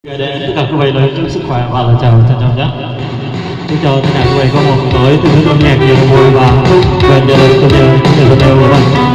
Đến tất cả quý vị lời chúc sức khỏe và lời chào trân trọng nhất. Chúc cho tất cả quý vị có một tối từ thức âm nhạc nhiều vui và hạnh phúc. Về nhà lời tôi đều của mình.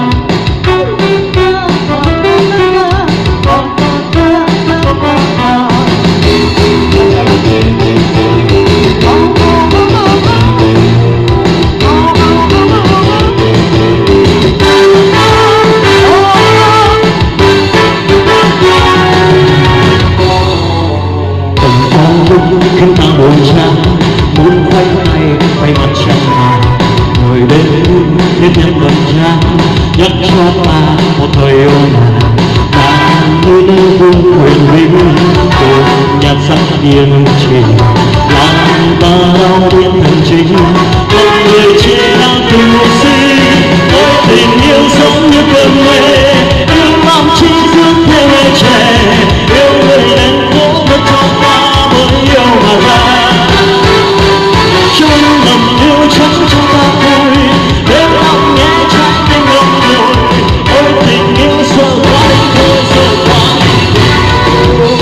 Khi ta buồn chán muốn quay tay quay mặt chẳng mà ngồi bên biết nhân gần chán nhắc cho ta một thời yêu nàng như nơi vương quyền vinh cùng nhạc sắc điên trình làm ta đau biến thành chính một người chỉ đang tìm một sinh ôi tình yêu giống như cơn mê yêu làm chi dương theo mê trẻ yêu người đến cố vẫn cho ta mới yêu mà ra trong lòng yêu trắng cho ta vui nếu lòng nghe trái tim ngậm ngùi ôi tình yêu sợ quá đi thôi sợ quá đi thôi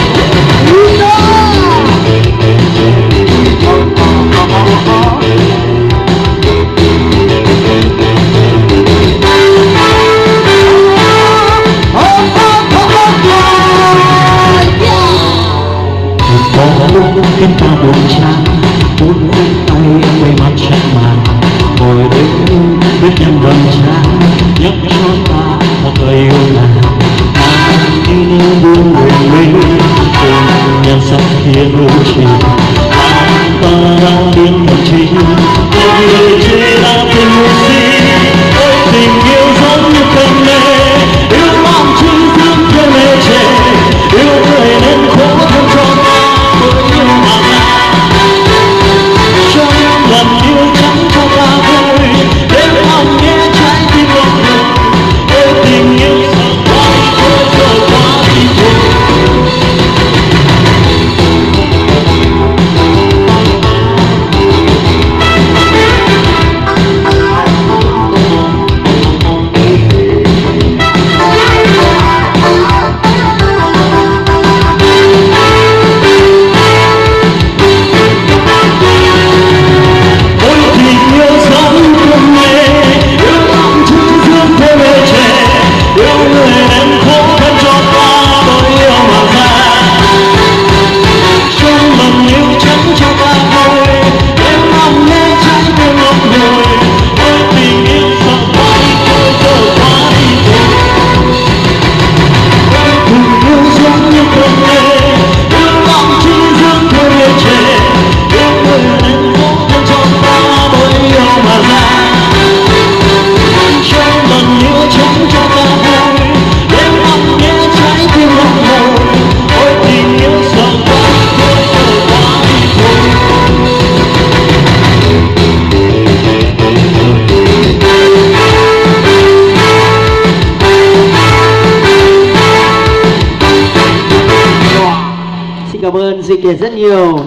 có lúc khiến ta buồn chán muốn quay tay quay mặt chẳng màn ngồi bên biết nhân gần chán nhắc cho ta một lời yêu nàng đi nơi buông huyền minh cùng nhân sắc thiên lưu trình làm ta đang biến thành chính một người chỉ đang tìm một gì ôi tình yêu giống như cơn mê yêu làm chi dương theo mê trẻ yêu người nên khổ thân cho ta lần yêu trắng cho ta vui đêm lòng nghe trái tim ngậm ngùi ôi tình yêu sợ quá đi thôi sợ quá đi thôi Cảm ơn Duy Kiệt rất nhiều.